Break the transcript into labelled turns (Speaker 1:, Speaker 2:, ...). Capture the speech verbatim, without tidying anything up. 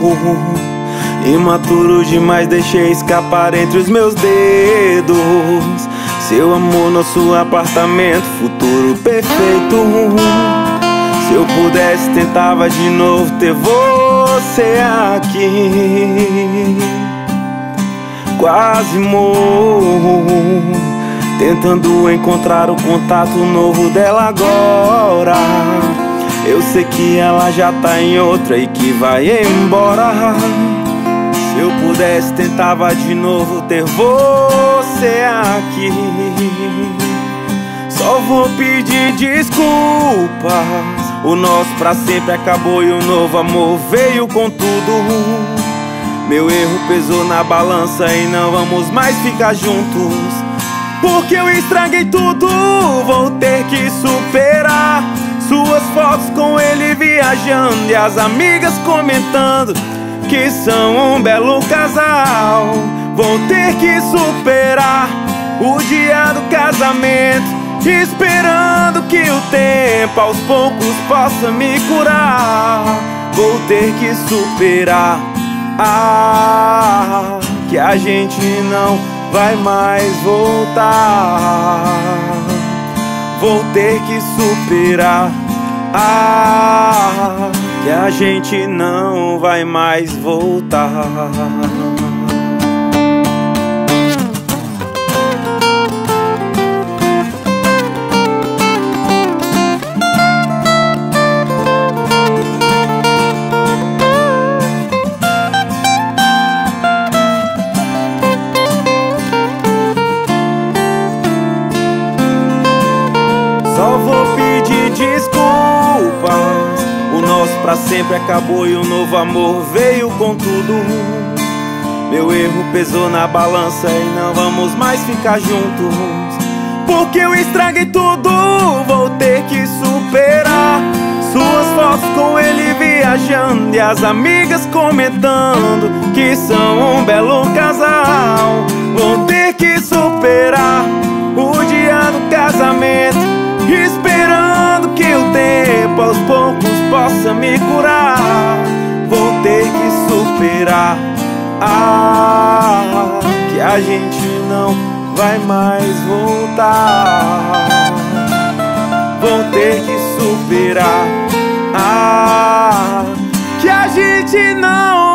Speaker 1: Imaturo demais, deixei escapar entre os meus dedos. Seu amor, nosso apartamento, futuro perfeito. Se eu pudesse, tentava de novo ter você aqui. Quase morro, tentando encontrar o contato novo dela agora. Eu sei que ela já tá em outra e que vai embora. Se eu pudesse, tentava de novo ter você aqui. Só vou pedir desculpas, o nosso pra sempre acabou e o novo amor veio com tudo. Meu erro pesou na balança e não vamos mais ficar juntos, porque eu estraguei tudo. Vou ter que superar suas fotos com ele viajando e as amigas comentando que são um belo casal. Vou ter que superar o dia do casamento, esperando que o tempo aos poucos possa me curar. Vou ter que superar ah, que a gente não vai mais voltar. Vou ter que superar ah, que a gente não vai mais voltar. Só vou pedir desculpas, o nosso pra sempre acabou e o novo amor veio com tudo. Meu erro pesou na balança e não vamos mais ficar juntos, porque eu estraguei tudo. Vou ter que superar suas fotos com ele viajando e as amigas comentando que são um belo casal. Vou ter que superar o dia do casamento, esperando que o tempo aos poucos possa me curar. Vou ter que superar ah, que a gente não vai mais voltar. Vou ter que superar ah, que a gente não